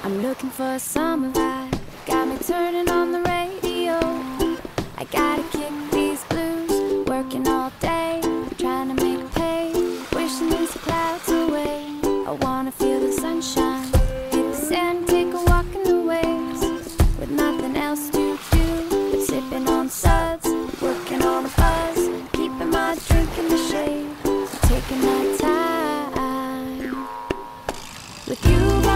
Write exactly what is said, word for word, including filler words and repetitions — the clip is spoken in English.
I'm looking for a summer vibe, got me turning on the radio. I gotta kick these blues, working all day, trying to make pay, wishing these clouds away. I wanna feel the sunshine, hit the sand, take a walk in the waves, with nothing else to do but sipping on suds, working on a buzz, keeping my drink in the shade, taking my time with you.